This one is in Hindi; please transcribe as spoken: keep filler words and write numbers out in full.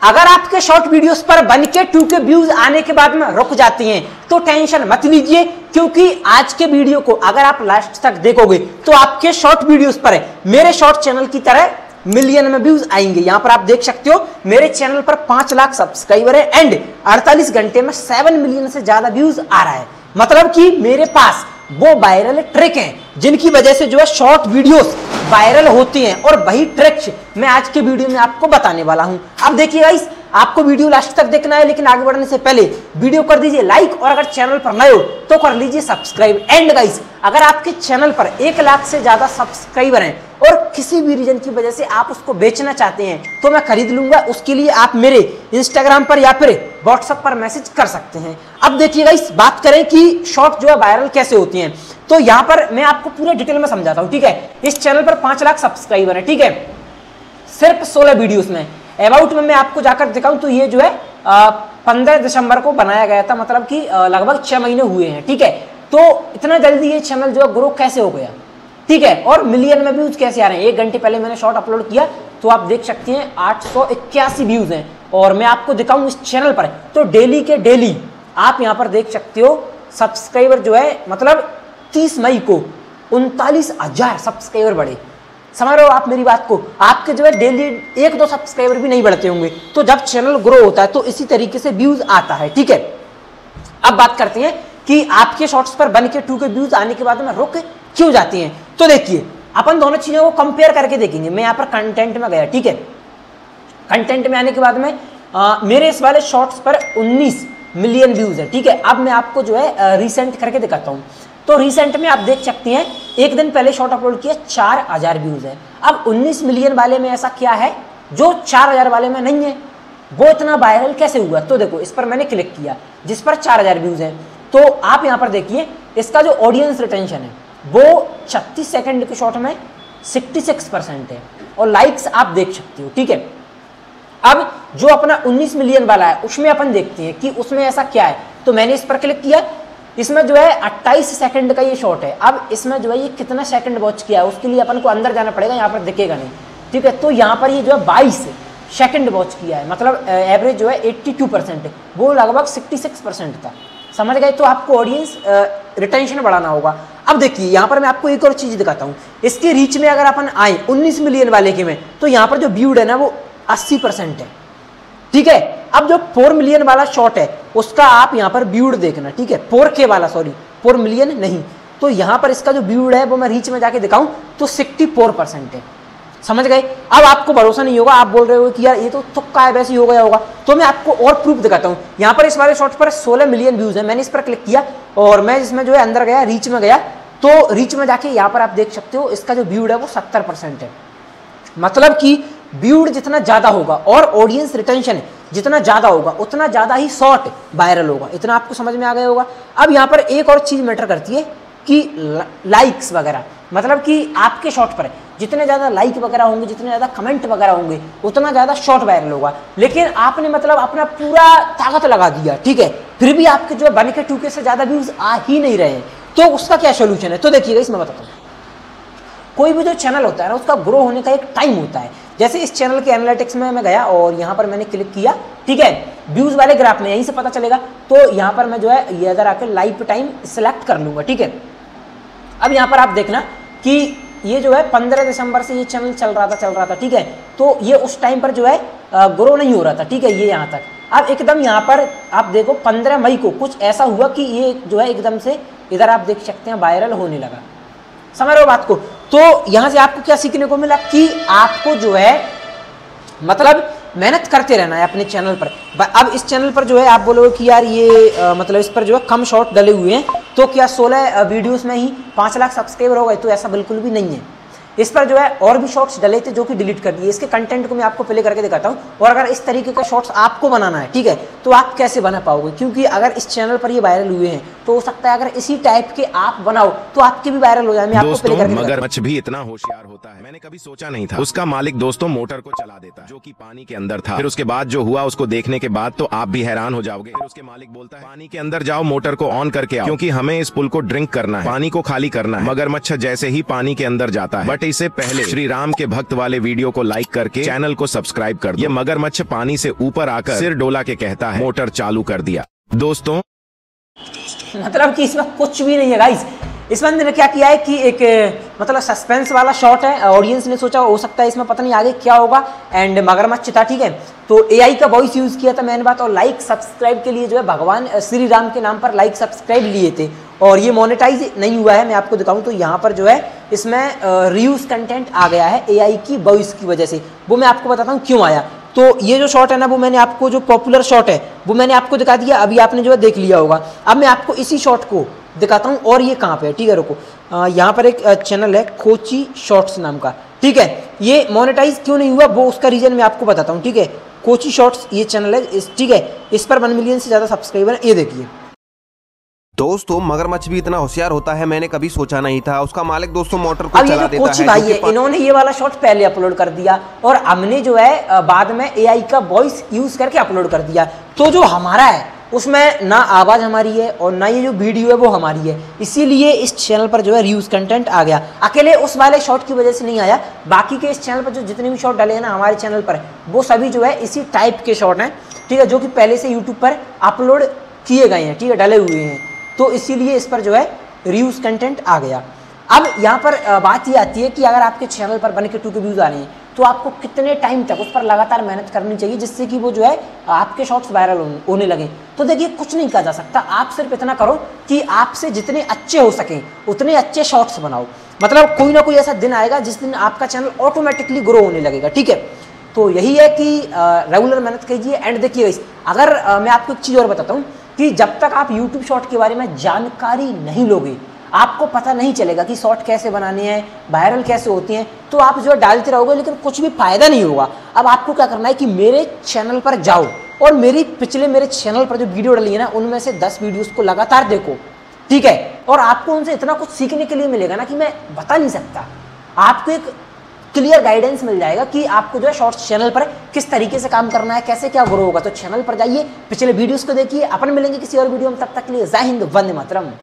अगर आपके शॉर्ट वीडियोस पर one K two K views आने के बाद में रुक जाती हैं तो टेंशन मत लीजिए, क्योंकि आज के वीडियो को अगर आप लास्ट तक देखोगे तो आपके शॉर्ट वीडियोस पर मेरे शॉर्ट चैनल की तरह मिलियन में व्यूज आएंगे। यहां पर आप देख सकते हो मेरे चैनल पर पांच लाख सब्सक्राइबर है एंड अड़तालीस घंटे में सेवन मिलियन से ज्यादा व्यूज आ रहा है। मतलब कि मेरे पास वो वायरल ट्रिक हैं जिनकी वजह से जो है शॉर्ट वीडियोस वायरल होती हैं, और वही ट्रिक्स मैं आज के वीडियो में आपको बताने वाला हूं। अब देखिए गाइस, आपको वीडियो लास्ट तक देखना है, लेकिन आगे बढ़ने से पहले वीडियो कर दीजिए लाइक, और अगर चैनल पर नए हो तो कर लीजिए सब्सक्राइब। एंड गाइस, अगर आपके चैनल पर एक लाख से ज्यादा सब्सक्राइबर हैं और किसी भी रीजन की वजह से आप उसको बेचना चाहते हैं तो मैं खरीद लूंगा। उसके लिए आप मेरे इंस्टाग्राम पर या फिर व्हाट्सएप पर मैसेज कर सकते हैं। अब देखिए गाइस, बात करें कि शॉर्ट जो है वायरल कैसे होती हैं, तो यहां पर मैं आपको पूरे डिटेल में समझाता हूं। ठीक है, इस चैनल पर पांच लाख सब्सक्राइबर है। ठीक है, सिर्फ सोलह वीडियोस में अबाउट में मैं आपको जाकर दिखाऊं तो ये जो है पंद्रह दिसंबर को बनाया गया था, मतलब कि लगभग छह महीने हुए हैं। ठीक है, तो इतना जल्दी ये चैनल जो है ग्रो कैसे हो गया। ठीक है, और मिलियन में व्यूज कैसे आ रहे हैं। एक घंटे पहले मैंने शॉर्ट अपलोड किया तो आप देख सकते हैं आठ सौ इक्यासी व्यूज हैं, और मैं आपको दिखाऊं इस चैनल पर तो डेली के डेली आप यहां पर देख सकते हो सब्सक्राइबर जो है, मतलब तीस मई को उनतालीस हजार सब्सक्राइबर बढ़े। समझ रहे हो आप मेरी बात को। आपके जो है डेली एक दो सब्सक्राइबर भी नहीं बढ़ते होंगे, तो जब चैनल ग्रो होता है तो इसी तरीके से व्यूज आता है। ठीक है, अब बात करते हैं कि आपके शॉर्ट्स पर one K two K views आने के बाद में रुक क्यों जाती हैं। तो देखिए, अपन दोनों चीजों को कंपेयर करके देखेंगे। मैं यहाँ पर कंटेंट में गया। ठीक है, कंटेंट में आने के बाद में आ, मेरे इस वाले शॉर्ट्स पर उन्नीस मिलियन व्यूज है। ठीक है, अब मैं आपको जो है रिसेंट करके दिखाता हूँ। तो रिसेंट में आप देख सकते हैं एक दिन पहले शॉर्ट अपलोड किया, चार हजार व्यूज है। अब उन्नीस मिलियन वाले में ऐसा क्या है जो चार हजार वाले में नहीं है, वो इतना वायरल कैसे हुआ। तो देखो, इस पर मैंने क्लिक किया जिस पर चार हजार व्यूज है, तो आप यहाँ पर देखिए इसका जो ऑडियंस रिटेंशन है वो छत्तीस सेकंड के शॉर्ट में छियासठ परसेंट है, और लाइक्स आप देख सकते हो। ठीक है, अब जो अपना उन्नीस मिलियन वाला है उसमें अपन देखते हैं कि उसमें ऐसा क्या है। तो मैंने इस पर क्लिक किया, इसमें जो है अट्ठाईस सेकंड का ये शॉट है। अब इसमें जो है ये कितना सेकंड वॉच किया है उसके लिए अपन को अंदर जाना पड़ेगा, यहाँ पर दिखेगा नहीं। ठीक है, तो यहाँ पर ये जो है बाईस सेकंड वॉच किया है, मतलब एवरेज जो है बयासी परसेंट, वो लगभग छियासठ परसेंट था। समझ गए। तो आपको ऑडियंस रिटेंशन बढ़ाना होगा। अब देखिए, यहाँ पर मैं आपको एक और चीज दिखाता हूँ। इसके रीच में अगर अपन आए उन्नीस मिलियन वाले के में, तो यहाँ पर जो व्यूड है ना वो अस्सी परसेंट है। ठीक है, अब जो फोर मिलियन वाला शॉट है उसका आप यहाँ पर व्यूड देखना। ठीक है, फोर के वाला, सॉरी फोर मिलियन नहीं, तो यहाँ पर इसका जो व्यूड है वो मैं रीच में जाके दिखाऊं तो सिक्सटी फोर परसेंट है। समझ गए। अब आपको भरोसा नहीं होगा, आप बोल रहे हो कि यार ये तो तुक्का है, वैसे ही हो गया होगा, तो मैं आपको और प्रूफ दिखाता हूँ। यहाँ पर इस वाले शॉट पर सोलह मिलियन व्यूज है। मैंने इस पर क्लिक किया और मैं इसमें जो है अंदर गया, रीच में गया, तो रीच में जाके यहाँ पर आप देख सकते हो इसका जो व्यूड है वो सत्तर परसेंट है। मतलब कि व्यूड जितना ज्यादा होगा और ऑडियंस रिटेंशन जितना ज्यादा होगा उतना ज्यादा ही शॉर्ट वायरल होगा। इतना आपको समझ में आ गया होगा। अब यहाँ पर एक और चीज मैटर करती है कि लाइक्स वगैरह, मतलब कि आपके शॉर्ट पर जितने ज्यादा लाइक वगैरह होंगे, जितने ज्यादा कमेंट वगैरह होंगे, उतना ज्यादा शॉर्ट वायरल होगा। लेकिन आपने मतलब अपना पूरा ताकत लगा दिया, ठीक है, फिर भी आपके जो वन के टू के से ज्यादा व्यूज आ ही नहीं रहे हैं, तो उसका क्या सोल्यूशन है। तो देखिएगा, इसमें बताता हूँ। कोई भी जो चैनल होता है ना उसका ग्रो होने का एक टाइम होता है। जैसे इस चैनल के एनालिटिक्स में मैं गया और यहाँ पर मैंने क्लिक किया, ठीक है, व्यूज वाले ग्राफ में यहीं से पता चलेगा। तो यहाँ पर मैं जो है ये इधर आकर लाइफ टाइम सिलेक्ट कर लूंगा, ठीक है। अब यहाँ पर आप देखना कि ये जो है पंद्रह दिसंबर से ये चैनल चल रहा था चल रहा था ठीक है, तो ये उस टाइम पर जो है ग्रो नहीं हो रहा था, ठीक है, ये यहाँ तक। अब एकदम यहाँ पर आप देखो पंद्रह मई को कुछ ऐसा हुआ कि ये जो है एकदम से इधर आप देख सकते हैं वायरल होने लगा। समझ रहे हो बात को। तो यहाँ से आपको क्या सीखने को मिला कि आपको जो है मतलब मेहनत करते रहना है अपने चैनल पर। अब इस चैनल पर जो है आप बोलोगे कि यार ये आ, मतलब इस पर जो है कम शॉर्ट डले हुए हैं, तो क्या सोलह वीडियोस में ही पाँच लाख सब्सक्राइबर हो गए, तो ऐसा बिल्कुल भी नहीं है। इस पर जो है और भी शॉर्ट्स डले थे जो कि डिलीट कर दिए। इसके कंटेंट को मैं आपको प्ले करके दिखाता हूँ। और अगर इस तरीके का शॉर्ट्स आपको बनाना है, ठीक है, तो आप कैसे बना पाओगे, क्योंकि अगर इस चैनल पर ये वायरल हुए हैं तो हो सकता है अगर इसी टाइप के आप बनाओ तो आपके भी वायरल हो जाए। मैं आपको प्ले करके मगरमच्छ भी इतना होशियार होता है, मैंने कभी सोचा नहीं था। उसका मालिक दोस्तों मोटर को चला देता है जो कि पानी के अंदर था। फिर उसके बाद जो हुआ उसको देखने के बाद तो आप भी हैरान हो जाओगे। फिर उसके मालिक बोलता है पानी के अंदर जाओ, मोटर को ऑन करके आओ, क्योंकि हमें इस पुल को ड्रिंक करना है, पानी को खाली करना है। मगरमच्छ जैसे ही पानी के अंदर जाता है, बट बट इससे पहले श्री राम के भक्त वाले वीडियो को लाइक करके चैनल को सब्सक्राइब कर दो। ये मगरमच्छ पानी से ऊपर आकर सिर डोला के कहता है मोटर चालू कर दिया। दोस्तों मतलब कि इसमें कुछ भी नहीं है गाइस। इस बंदे ने क्या किया है कि एक मतलब सस्पेंस वाला शॉट है, ऑडियंस ने सोचा हो सकता है इसमें पता नहीं आगे क्या होगा, एंड मगरमच्छ था, ठीक है, तो एआई का वॉइस यूज किया था मैंने बात, और लाइक सब्सक्राइब के लिए जो है भगवान श्री राम के नाम पर लाइक सब्सक्राइब लिए थे, और ये मोनेटाइज नहीं हुआ है। मैं आपको दिखाऊं तो यहाँ पर जो है इसमें रीयूज कंटेंट आ गया है एआई की वॉइस की वजह से, वो मैं आपको बताता हूँ क्यों आया। तो ये जो शॉट है ना, वो मैंने आपको जो पॉपुलर शॉट है वो मैंने आपको दिखा दिया, अभी आपने जो है देख लिया होगा। अब मैं आपको इसी शॉट को दिखाता हूँ, और ये कहाँ पे है, ठीक है, रुको, यहाँ पर एक चैनल है खोची शॉर्ट्स नाम का, ठीक है, ये मोनेटाइज क्यों नहीं हुआ वो उसका रीजन मैं आपको बताता हूँ, ठीक है। खोची शॉर्ट्स ये चैनल है, ठीक है, इस पर वन मिलियन से ज़्यादा सब्सक्राइबर है, ये देखिए। दोस्तों मगरमच्छ भी इतना होशियार होता है मैंने कभी सोचा नहीं था। उसका मालिक दोस्तों मोटर को चला देता है। कोची भाई है, इन्होंने ये वाला शॉट पहले अपलोड कर दिया और हमने जो है बाद में एआई का वॉइस यूज करके अपलोड कर दिया। तो जो हमारा है उसमें ना आवाज हमारी है और ना ये जो वीडियो है वो हमारी है, इसीलिए इस चैनल पर जो है रीयूज कंटेंट आ गया। अकेले उस वाले शॉट की वजह से नहीं आया, बाकी के इस चैनल पर जो जितने भी शॉट डाले हैं ना हमारे चैनल पर, वो सभी जो है इसी टाइप के शॉट हैं, ठीक है, जो कि पहले से यूट्यूब पर अपलोड किए गए हैं, ठीक है, डाले हुए हैं, तो इसीलिए इस पर जो है रीयूज कंटेंट आ गया। अब यहाँ पर बात ये आती है कि अगर आपके चैनल पर बन के टू के व्यूज आ रहे हैं तो आपको कितने टाइम तक उस पर लगातार मेहनत करनी चाहिए जिससे कि वो जो है आपके शॉट्स वायरल होने लगे। तो देखिए कुछ नहीं कहा जा सकता, आप सिर्फ इतना करो कि आपसे जितने अच्छे हो सकें उतने अच्छे शॉट्स बनाओ। मतलब कोई ना कोई ऐसा दिन आएगा जिस दिन आपका चैनल ऑटोमेटिकली ग्रो होने लगेगा, ठीक है। तो यही है कि रेगुलर मेहनत कीजिए। एंड देखिए अगर आ, मैं आपको एक चीज़ और बताता हूँ कि जब तक आप यूट्यूब शॉर्ट के बारे में जानकारी नहीं लोगे, आपको पता नहीं चलेगा कि शॉर्ट कैसे बनाने हैं, वायरल कैसे होती हैं, तो आप जो डालते रहोगे लेकिन कुछ भी फायदा नहीं होगा। अब आपको क्या करना है कि मेरे चैनल पर जाओ और मेरी पिछले मेरे चैनल पर जो वीडियो डाली है ना उनमें से दस वीडियोस को लगातार देखो, ठीक है, और आपको उनसे इतना कुछ सीखने के लिए मिलेगा ना कि मैं बता नहीं सकता। आपको एक क्लियर गाइडेंस मिल जाएगा कि आपको जो है शॉर्ट्स चैनल पर किस तरीके से काम करना है, कैसे क्या ग्रो होगा। तो चैनल पर जाइए, पिछले वीडियोस को देखिए। अपन मिलेंगे किसी और वीडियो में, तब तक के लिए जय हिंद, वंदे मातरम।